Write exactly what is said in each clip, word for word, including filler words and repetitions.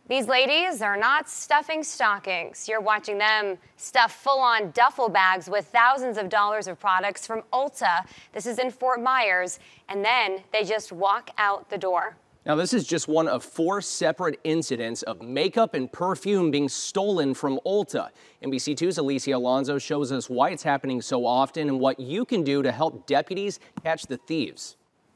These ladies are not stuffing stockings. You're watching them stuff full-on duffel bags with thousands of dollars of products from Ulta. This is in Fort Myers, and then they just walk out the door. Now, this is just one of four separate incidents of makeup and perfume being stolen from Ulta. N B C two's Alicia Alonso shows us why it's happening so often and what you can do to help deputies catch the thieves.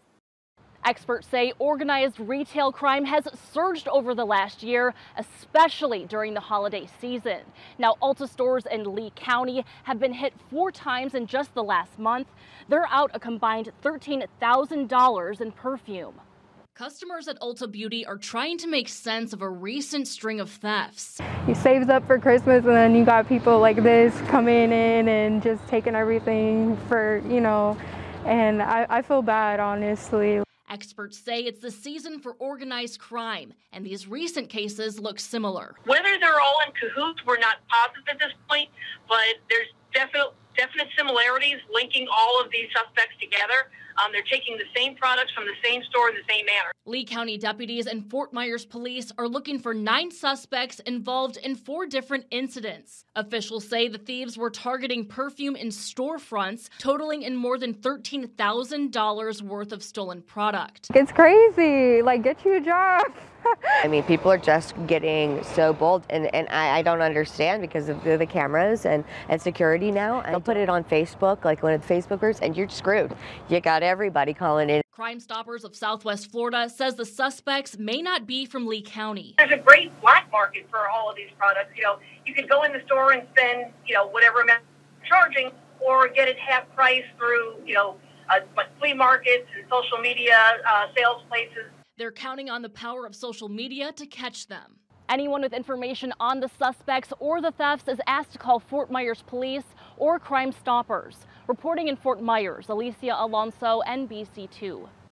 Experts say organized retail crime has surged over the last year, especially during the holiday season. Now, Ulta stores in Lee County have been hit four times in just the last month. They're out a combined thirteen thousand dollars in perfume. Customers at Ulta Beauty are trying to make sense of a recent string of thefts. You saved up for Christmas and then you got people like this coming in and just taking everything for, you know, and I, I feel bad, honestly. Experts say it's the season for organized crime, and these recent cases look similar. Whether they're all in cahoots, we're not positive at this point, but there's definite, definite similarities linking all of these suspects together. Um, they're taking the same products from the same store in the same manner. Lee County deputies and Fort Myers police are looking for nine suspects involved in four different incidents. Officials say the thieves were targeting perfume in storefronts, totaling in more than thirteen thousand dollars worth of stolen product. It's crazy. Like, get you a job. I mean, people are just getting so bold, and, and I, I don't understand because of the, the cameras and, and security now. They'll put it on Facebook, like one of the Facebookers, and you're screwed. You got everybody calling in. Crime Stoppers of Southwest Florida says the suspects may not be from Lee County. There's a great black market for all of these products. You know, you can go in the store and spend, you know, whatever amount you're charging, or get it half price through, you know, uh, flea markets and social media uh, sales places. They're counting on the power of social media to catch them. Anyone with information on the suspects or the thefts is asked to call Fort Myers Police or Crime Stoppers. Reporting in Fort Myers, Alicia Alonso, N B C two.